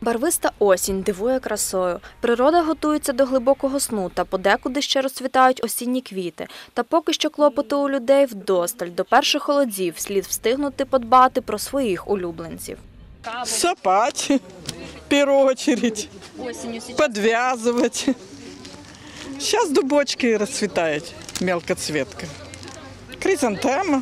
Барвиста осінь дивує красою. Природа готується до глибокого сну та подекуди ще розцвітають осінні квіти. Та поки що клопоту у людей вдосталь. До перших холодів слід встигнути подбати про своїх улюбленців. Сапать, в первую очередь, подвязывать. Сейчас дубочки расцветают, мелкоцветка. Хризантема,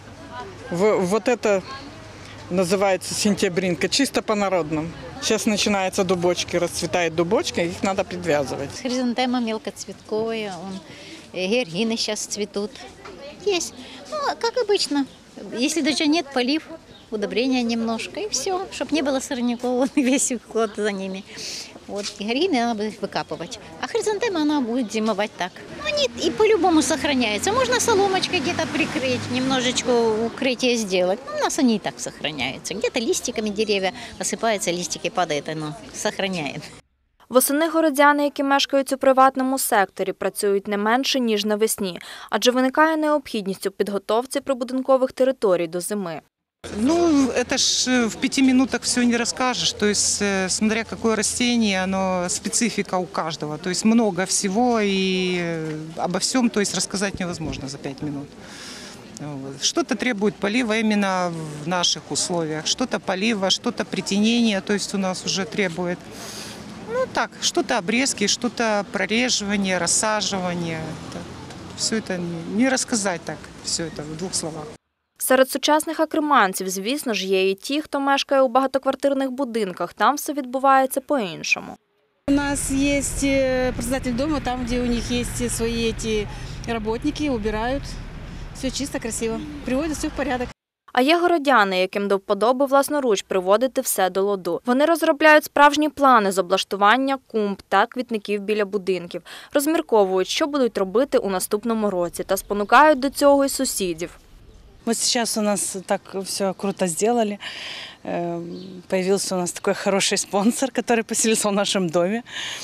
вот это называется сентябринка, чисто по-народному. Сейчас начинаются дубочки, расцветает дубочка, их надо подвязывать. Хризантема мелкоцветковая, георгины сейчас цветут. Есть, ну, как обычно. Если даже нет, полив, удобрения немножко и все, чтобы не было сорняков, весь уход за ними. Вот, георгины надо будет выкапывать, а хризантема она будет зимовать так. Они и по-любому сохраняются. Можно соломочкой где-то прикрыть, немножечко укрытие сделать. У нас они и так сохраняются. Где-то листиками деревья осыпаются, листики падают, оно сохраняет. Восени городяни, які мешкають у приватному секторі, працюють не менше, ніж навесні, адже виникає необхідність у підготовці прибудинкових територій до зими. Ну, это ж в 5 минутах все не расскажешь. То есть, смотря какое растение, оно специфика у каждого. То есть, много всего и обо всем, то есть, рассказать невозможно за 5 минут. Вот. Что-то требует полива именно в наших условиях, что-то полива, что-то притенения, то есть, у нас уже требует. Ну, так, что-то обрезки, что-то прореживание, рассаживание. Все это не рассказать так, все это в 2 словах. Серед сучасних акриманців, звісно ж, є і ті, хто мешкає у багатоквартирних будинках. Там все відбувається по-іншому. У нас есть председатель дома, там, где у них есть свои эти работники, убирают. Все чисто, красиво. Приводят все в порядок. А є городяни, яким до вподоби власноруч приводити все до ладу. Вони розробляють справжні плани з облаштування клумб та квітників біля будинків, розмірковують, що будуть робити у наступному році, та спонукають до цього й сусідів. Вот сейчас у нас так все круто сделали. Появился у нас такой хороший спонсор, который поселился в нашем доме.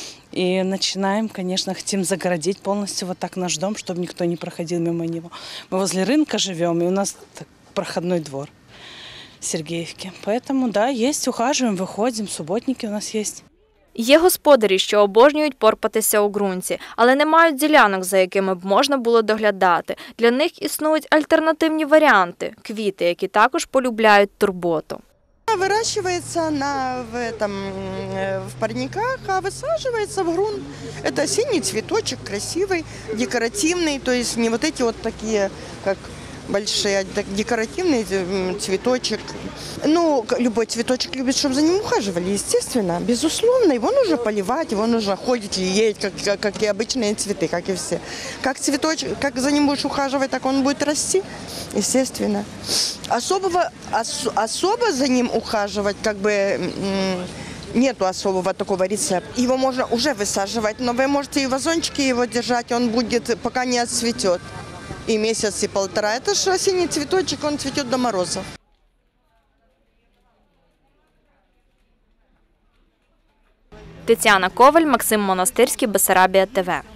И начинаем, конечно, хотим загородить полностью вот так наш дом, чтобы никто не проходил мимо него. Мы возле рынка живем, и у нас проходной двор в Сергеевке. Поэтому, да, есть, ухаживаем, выходим, субботники у нас есть. Є господарі, що обожнюють порпатися у ґрунті, але не мають ділянок, за якими б можна було доглядати. Для них існують альтернативні варіанти – квіти, які також полюбляють турботу. Выращивается в парниках, а высаживается в грунт. Это синий цветочек, красивый, декоративный, то есть не вот эти вот такие, как большие, декоративный цветочек. Ну, любой цветочек любит, чтобы за ним ухаживали, естественно, безусловно. Его нужно поливать, его нужно ходить, леять, как и обычные цветы, как и все. Как цветочек, как за ним будешь ухаживать, так он будет расти, естественно. Особо за ним ухаживать, как бы, нету особого такого рецепта. Его можно уже высаживать, но вы можете и в вазончике его держать, он будет, пока не отцветет. И месяц, и 1,5. Это же осенний цветочек, он цветет до морозов. Тетяна Коваль, Максим Монастирський, Бессарабія ТВ.